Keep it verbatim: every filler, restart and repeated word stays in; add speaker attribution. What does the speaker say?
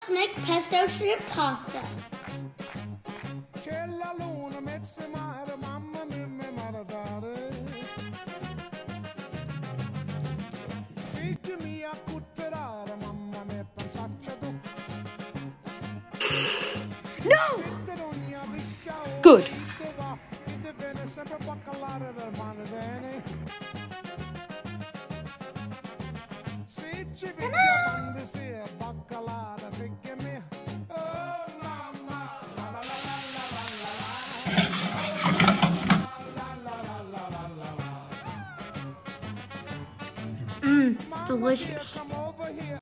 Speaker 1: let's make pesto shrimp pasta.
Speaker 2: No! Good.
Speaker 1: Mmm, delicious.